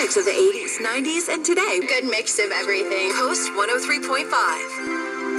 mix of the 80s, 90s, and today. Good mix of everything. Coast 103.5.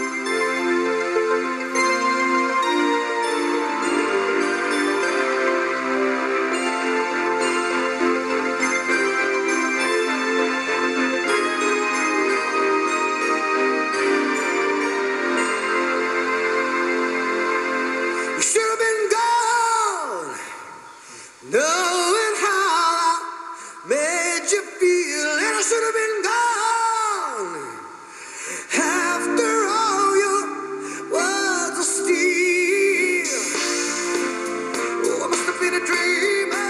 Knowing how I made you feel, and I should have been gone. After all your words of steel, oh, I must have been a dreamer,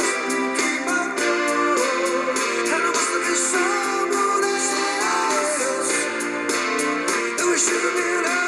and I must have been someone else, and we should have been over.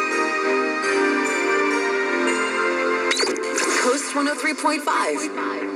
Coast 103.5.